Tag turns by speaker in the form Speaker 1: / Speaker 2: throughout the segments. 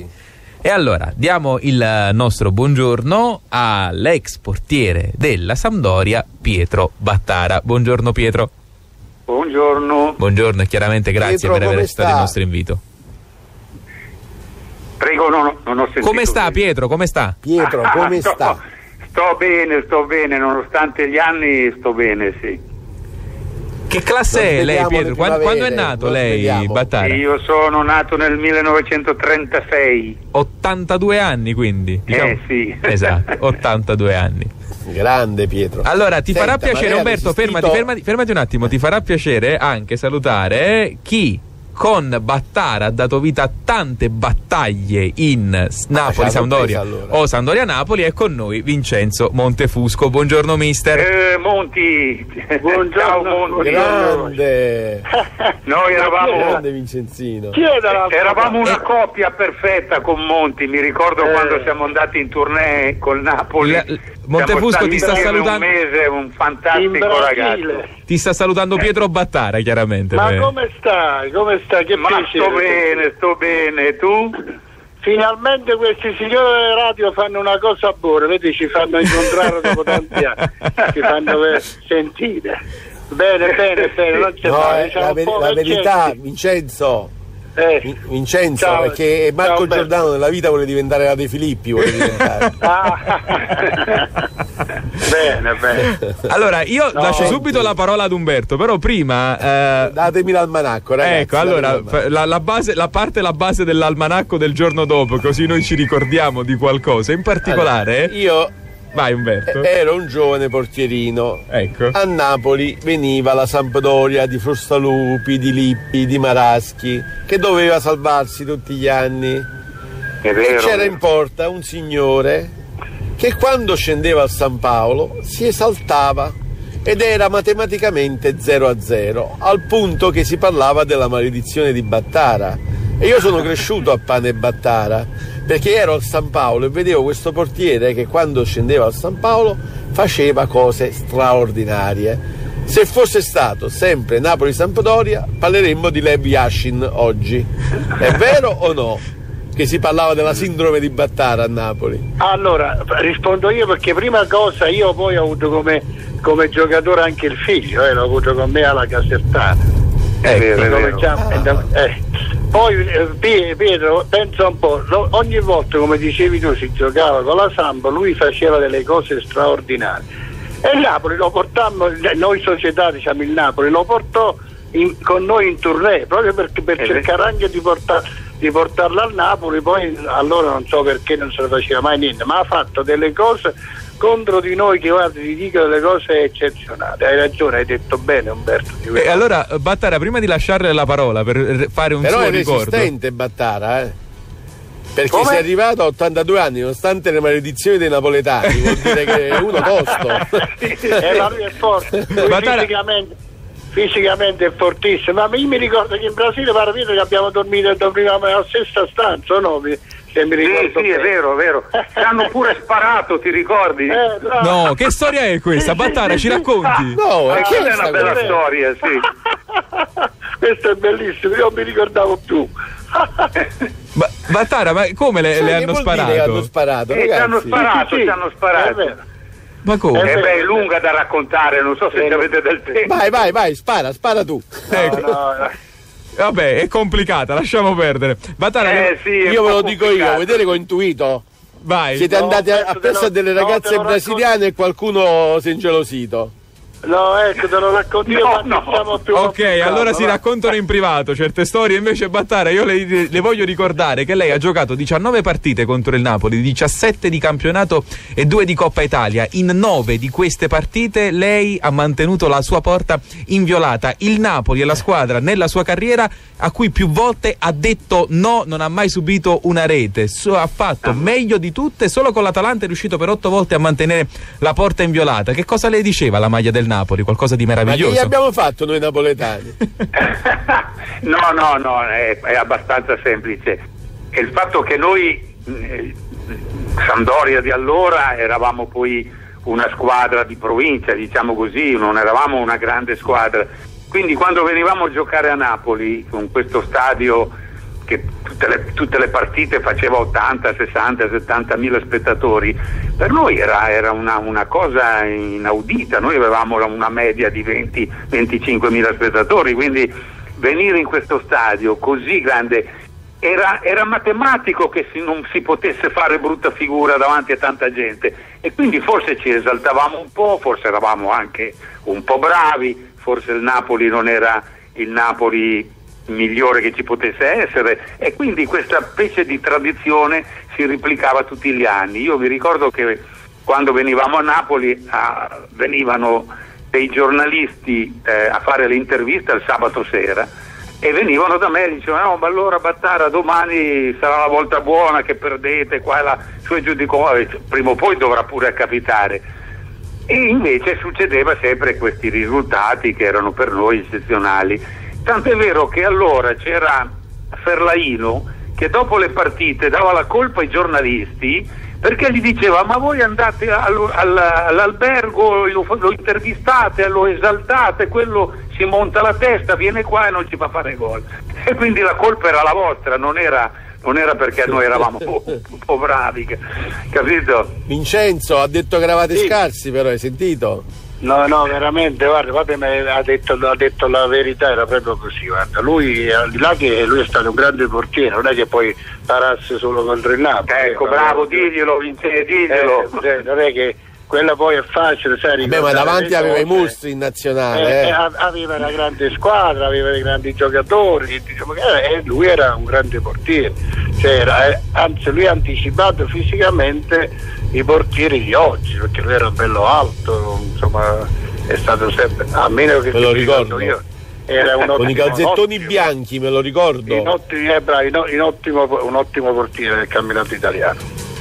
Speaker 1: E allora diamo il nostro buongiorno all'ex portiere della Sampdoria, Pietro Battara. Buongiorno Pietro.
Speaker 2: Buongiorno.
Speaker 1: Buongiorno e chiaramente grazie
Speaker 3: Pietro,
Speaker 1: per aver
Speaker 3: come
Speaker 1: accettato
Speaker 3: sta?
Speaker 1: il nostro invito.
Speaker 2: Prego, non ho sentito.
Speaker 1: Come sta
Speaker 2: bene.
Speaker 1: Pietro? Come sta?
Speaker 3: Pietro, come sta?
Speaker 2: Sto bene, nonostante gli anni sto bene, sì.
Speaker 1: Che classe
Speaker 3: Non
Speaker 1: è lei
Speaker 3: vediamo
Speaker 1: Pietro?
Speaker 3: le
Speaker 1: Quando è
Speaker 3: primavere,
Speaker 1: nato
Speaker 3: non
Speaker 1: lei
Speaker 3: vediamo.
Speaker 1: Battara?
Speaker 2: Io sono nato nel 1936.
Speaker 1: 82 anni quindi, diciamo.
Speaker 2: Sì.
Speaker 1: Esatto, 82 anni.
Speaker 3: Grande Pietro.
Speaker 1: Allora ti farà
Speaker 3: Senta, ma
Speaker 1: piacere,
Speaker 3: lei ha
Speaker 1: Umberto,
Speaker 3: resistito-
Speaker 1: fermati un attimo, ti farà piacere anche salutare chi con Battara ha dato vita a tante battaglie in Napoli-Sampdoria
Speaker 3: allora.
Speaker 1: o Sampdoria-Napoli. È con noi Vincenzo Montefusco. Buongiorno mister.
Speaker 2: Monti.
Speaker 4: Buongiorno.
Speaker 2: Ciao Monti.
Speaker 3: Grande.
Speaker 2: Noi
Speaker 3: Grande Vincenzino.
Speaker 2: eravamo una coppia perfetta con Monti. Mi ricordo quando siamo andati in tournée col Napoli.
Speaker 1: Montefusco
Speaker 2: Siamo
Speaker 1: ti sta
Speaker 2: stati insieme
Speaker 1: salutando.
Speaker 2: un mese, un fantastico ragazzo.
Speaker 1: Ti sta salutando Pietro Battara, chiaramente.
Speaker 4: Ma come stai? Come stai? Che
Speaker 2: Ma
Speaker 4: piacere.
Speaker 2: sto bene, tu?
Speaker 4: Finalmente questi signori delle radio fanno una cosa buona, vedi, ci fanno incontrare dopo tanti anni, ci fanno sentire. Bene, non c'è
Speaker 3: No,
Speaker 4: male, siamo
Speaker 3: la,
Speaker 4: un po'
Speaker 3: la verità,
Speaker 4: vecchietti.
Speaker 3: Vincenzo. Vincenzo,
Speaker 4: Ciao,
Speaker 3: perché Marco
Speaker 4: ciao,
Speaker 3: Giordano nella vita vuole diventare la De Filippi, vuole diventare.
Speaker 4: Bene.
Speaker 1: Allora io lascio subito la parola ad Umberto, però prima
Speaker 3: Datemi l'almanacco, ragazzi.
Speaker 1: ecco, allora la base dell'almanacco del giorno dopo, così noi ci ricordiamo di qualcosa in particolare.
Speaker 3: Allora, io
Speaker 1: vai Umberto.
Speaker 3: ero un giovane portierino.
Speaker 1: Ecco.
Speaker 3: A Napoli veniva la Sampdoria di Frustalupi, di Lippi, di Maraschi, che doveva salvarsi tutti gli anni.
Speaker 2: È
Speaker 3: E
Speaker 2: vero.
Speaker 3: c'era in porta un signore che quando scendeva al San Paolo si esaltava ed era matematicamente 0-0, al punto che si parlava della maledizione di Battara. E io sono cresciuto a Pane Battara, perché ero al San Paolo e vedevo questo portiere che quando scendeva al San Paolo faceva cose straordinarie. Se fosse stato sempre Napoli-Sampdoria parleremmo di Lev Yashin oggi. È vero o no? Che si parlava della sindrome di Battara a Napoli.
Speaker 4: Allora, rispondo io, perché prima cosa io poi ho avuto come giocatore anche il figlio, l'ho avuto con me alla Casertana.
Speaker 2: È vero.
Speaker 4: Poi Pietro, pensa un po', ogni volta, come dicevi tu, si giocava con la Samp, lui faceva delle cose straordinarie e il Napoli lo portammo, noi società, diciamo, il Napoli lo portò con noi in tournée proprio per cercare anche di portarlo al Napoli. Poi allora non so perché non se ne faceva mai niente, ma ha fatto delle cose contro di noi che, guarda, ti dico delle cose eccezionali. Hai ragione, hai detto bene Umberto.
Speaker 1: E allora Battara, prima di lasciarle la parola per fare un
Speaker 3: Però
Speaker 1: suo
Speaker 3: è
Speaker 1: ricordo.
Speaker 3: resistente Battara, perché
Speaker 4: Come?
Speaker 3: sei arrivato a 82 anni nonostante le maledizioni dei napoletani, vuol dire che è uno tosto.
Speaker 4: Ma lui è forte, lui
Speaker 1: Battara-
Speaker 4: fisicamente è fortissimo. Ma io mi ricordo che in Brasile, che abbiamo dormito nella stessa stanza, o no? Se mi ricordo
Speaker 2: Sì, è
Speaker 4: bene.
Speaker 2: vero. Ci hanno pure sparato, ti ricordi?
Speaker 1: No, che storia è questa? Battara, ci racconti?
Speaker 3: No,
Speaker 2: Quella è una
Speaker 3: questa
Speaker 2: bella
Speaker 3: cosa?
Speaker 2: storia, sì.
Speaker 4: Questo è bellissimo, io non mi ricordavo più.
Speaker 1: Battara, ma come le
Speaker 3: Sai che
Speaker 1: hanno
Speaker 3: vuol dire
Speaker 1: sparato?
Speaker 3: che hanno sparato,
Speaker 2: Ci hanno
Speaker 3: ragazzi?
Speaker 2: sparato,
Speaker 4: Sì,
Speaker 2: ci hanno sparato.
Speaker 4: è vero.
Speaker 1: Ma come?
Speaker 2: È lunga da raccontare, non so se ci avete del tempo.
Speaker 3: Vai, spara tu.
Speaker 1: Ecco.
Speaker 4: No.
Speaker 1: Vabbè, è complicata, lasciamo perdere. Battara,
Speaker 2: Sì, è
Speaker 3: Io
Speaker 2: un
Speaker 3: ve lo
Speaker 2: po'
Speaker 3: dico io,
Speaker 2: complicato.
Speaker 3: vedete che ho intuito?
Speaker 1: vai.
Speaker 3: Siete andati appresso a delle ragazze
Speaker 4: te lo
Speaker 3: brasiliane e qualcuno si è ingelosito.
Speaker 4: No, ecco, te lo racconto io, ma
Speaker 2: No.
Speaker 4: non siamo più.
Speaker 1: Ok,
Speaker 4: più
Speaker 1: allora
Speaker 4: calmo,
Speaker 1: si
Speaker 4: va.
Speaker 1: raccontano in privato certe storie. Invece Battara, io le voglio ricordare che lei ha giocato 19 partite contro il Napoli, 17 di campionato e 2 di Coppa Italia. In 9 di queste partite lei ha mantenuto la sua porta inviolata. Il Napoli è la squadra nella sua carriera a cui più volte ha detto no, non ha mai subito una rete. Ha fatto meglio di tutte, solo con l'Atalanta è riuscito per 8 volte a mantenere la porta inviolata. Che cosa le diceva la maglia del Napoli? Qualcosa di
Speaker 3: Ma che
Speaker 1: meraviglioso.
Speaker 3: gli abbiamo fatto noi napoletani?
Speaker 2: No, è abbastanza semplice. È il fatto che noi, Sampdoria di allora, eravamo poi una squadra di provincia, diciamo così, non eravamo una grande squadra. Quindi quando venivamo a giocare a Napoli, con questo stadio che tutte le partite faceva 80, 60, 70 mila spettatori, per noi era una cosa inaudita. Noi avevamo una media di 20-25 mila spettatori, quindi venire in questo stadio così grande era matematico che non si potesse fare brutta figura davanti a tanta gente, e quindi forse ci esaltavamo un po', forse eravamo anche un po' bravi, forse il Napoli non era il Napoli migliore che ci potesse essere, e quindi questa specie di tradizione si replicava tutti gli anni. Io vi ricordo che quando venivamo a Napoli venivano dei giornalisti a fare le interviste il sabato sera, e venivano da me e dicevano: no, ma allora Battara, domani sarà la volta buona, che perdete qua e là, su e giù di qua, prima o poi dovrà pure capitare. E invece succedeva sempre questi risultati che erano per noi eccezionali. Tant'è vero che allora c'era Ferlaino che dopo le partite dava la colpa ai giornalisti, perché gli diceva: ma voi andate all'albergo, lo intervistate, lo esaltate, quello si monta la testa, viene qua e non ci fa fare gol. E quindi la colpa era la vostra, non era perché noi eravamo un po' bravi, capito?
Speaker 3: Vincenzo ha detto che eravate scarsi, però hai sentito?
Speaker 4: No, veramente, guarda, ha detto la verità, era proprio così, guarda. Lui, al di là che lui è stato un grande portiere, non è che poi parasse solo contro il Napoli.
Speaker 2: Ecco, bravo, diglielo, Vincenzo, diglielo.
Speaker 4: Non è che quella poi è facile, sai.
Speaker 3: Beh, ma davanti aveva i mostri in nazionale.
Speaker 4: Aveva una grande squadra, aveva dei grandi giocatori, diciamo che lui era un grande portiere, anzi lui ha anticipato fisicamente i portieri di oggi, perché lui era bello alto, insomma è stato sempre, a meno che
Speaker 3: me lo ricordo
Speaker 4: io, era
Speaker 3: con i calzettoni bianchi, me lo ricordo.
Speaker 4: Un ottimo portiere del campionato italiano.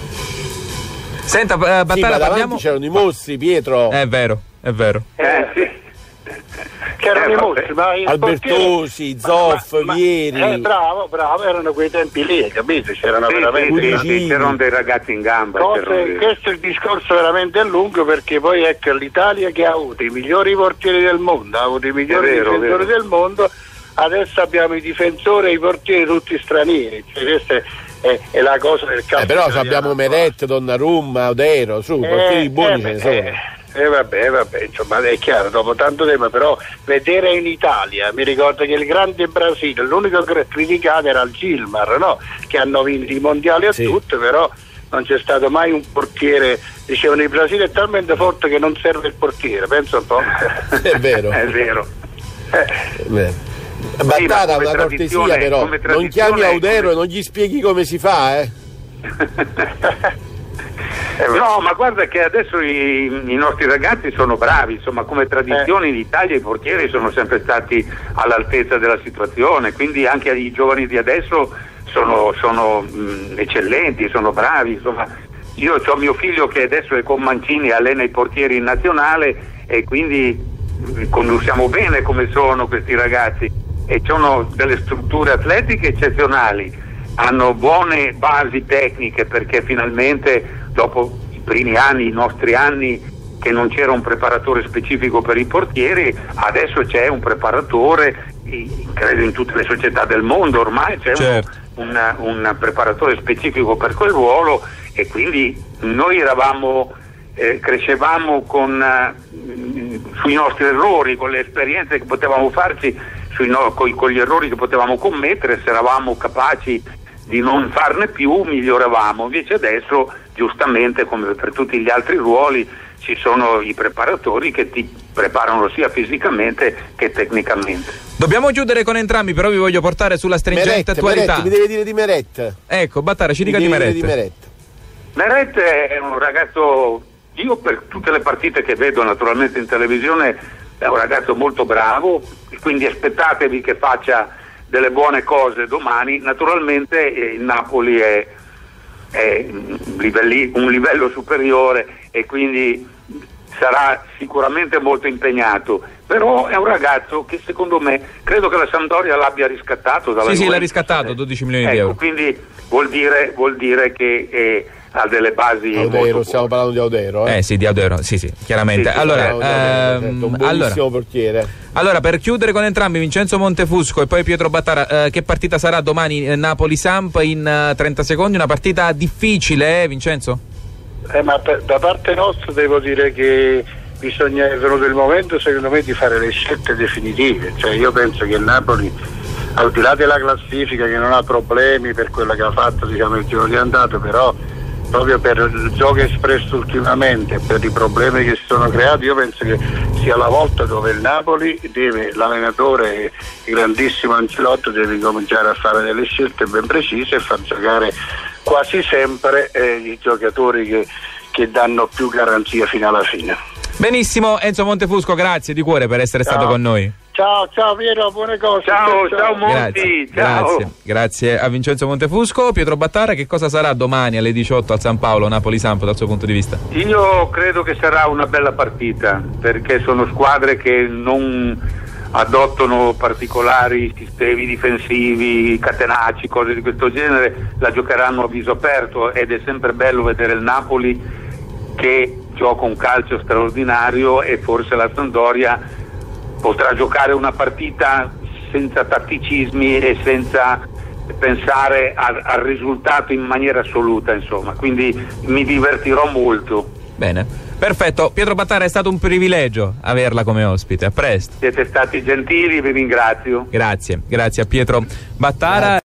Speaker 1: Senta, Battara,
Speaker 3: parliamo... c'erano i mostri, Pietro.
Speaker 1: È vero.
Speaker 2: Sì.
Speaker 4: C'erano i mostri, ma
Speaker 3: Albertosi, Zoff, Vieri.
Speaker 4: Bravo, erano quei tempi lì, capito? C'erano veramente
Speaker 2: c'erano dei ragazzi in gamba.
Speaker 4: Questo è il discorso veramente lungo, perché poi ecco l'Italia che ha avuto i migliori portieri del mondo, ha avuto i migliori difensori del mondo, adesso abbiamo i difensori e i portieri tutti stranieri, questa è la cosa del calcio.
Speaker 3: Però abbiamo Meret, Donnarumma, Odero, portieri buoni ce ne sono.
Speaker 4: Vabbè, insomma è chiaro, dopo tanto tempo, però vedere in Italia, mi ricordo che il grande Brasile, l'unico criticato era il Gilmar, no? Che hanno vinto i mondiali a tutto, però non c'è stato mai un portiere. Dicevano il Brasile è talmente forte che non serve il portiere, penso un po'.
Speaker 3: È vero.
Speaker 2: È vero.
Speaker 3: Battara, una cortesia però, non chiami Audero e non gli spieghi come si fa,
Speaker 2: No, ma guarda che adesso i nostri ragazzi sono bravi, insomma, come tradizione in Italia i portieri sono sempre stati all'altezza della situazione, quindi anche i giovani di adesso sono eccellenti, sono bravi, insomma. Io ho mio figlio che adesso è con Mancini, allena i portieri in nazionale, e quindi conosciamo bene come sono questi ragazzi, e hanno delle strutture atletiche eccezionali, hanno buone basi tecniche, perché finalmente dopo i primi anni, i nostri anni, che non c'era un preparatore specifico per i portieri, adesso c'è un preparatore, credo in tutte le società del mondo ormai c'è un preparatore specifico per quel ruolo, e quindi noi crescevamo con sui nostri errori, con le esperienze che potevamo farci, con gli errori che potevamo commettere. Se eravamo capaci di non farne più miglioravamo. Invece adesso, giustamente, come per tutti gli altri ruoli, ci sono i preparatori che ti preparano sia fisicamente che tecnicamente.
Speaker 1: Dobbiamo chiudere con entrambi, però vi voglio portare sulla stringente attualità.
Speaker 3: Meret, mi deve dire di Meret.
Speaker 1: Ecco, Battara, ci dica di Meret.
Speaker 2: Meret è un ragazzo, io per tutte le partite che vedo naturalmente in televisione, è un ragazzo molto bravo, quindi aspettatevi che faccia delle buone cose domani. Naturalmente il Napoli è un livello superiore, e quindi sarà sicuramente molto impegnato, però è un ragazzo che secondo me, credo che la Sampdoria l'abbia riscattato dalla
Speaker 1: l'ha riscattato, 12 milioni di euro.
Speaker 2: Quindi vuol dire che ha delle basi
Speaker 3: Audero,
Speaker 2: molto
Speaker 3: stiamo parlando di Audero,
Speaker 1: Sì, di Audero, sì, chiaramente.
Speaker 2: Sì,
Speaker 1: allora,
Speaker 3: un buonissimo portiere.
Speaker 1: Allora, per chiudere con entrambi, Vincenzo Montefusco e poi Pietro Battara, che partita sarà domani Napoli-Samp in 30 secondi? Una partita difficile, Vincenzo?
Speaker 4: Ma da parte nostra devo dire che bisogna, è venuto il momento secondo me di fare le scelte definitive, cioè io penso che il Napoli, al di là della classifica che non ha problemi per quello che ha fatto, diciamo, il giro di andato, però proprio per il gioco espresso ultimamente, per i problemi che si sono creati, io penso che sia la volta dove il Napoli deve, l'allenatore, il grandissimo Ancelotti, deve cominciare a fare delle scelte ben precise e far giocare quasi sempre i giocatori che danno più garanzia fino alla fine.
Speaker 1: Benissimo, Enzo Montefusco, grazie di cuore per essere stato con noi.
Speaker 4: Ciao Piero, buone cose.
Speaker 2: Ciao Monti,
Speaker 1: grazie a Vincenzo Montefusco. Pietro Battara, che cosa sarà domani alle 18 al San Paolo, Napoli-Samp, dal suo punto di vista?
Speaker 2: Io credo che sarà una bella partita, perché sono squadre che non adottano particolari sistemi difensivi, catenacci, cose di questo genere, la giocheranno a viso aperto, ed è sempre bello vedere il Napoli che gioca un calcio straordinario, e forse la Sampdoria potrà giocare una partita senza tatticismi e senza pensare al risultato in maniera assoluta, insomma, quindi mi divertirò molto.
Speaker 1: Bene, perfetto. Pietro Battara, è stato un privilegio averla come ospite. A presto.
Speaker 2: Siete stati gentili, vi ringrazio.
Speaker 1: Grazie a Pietro Battara.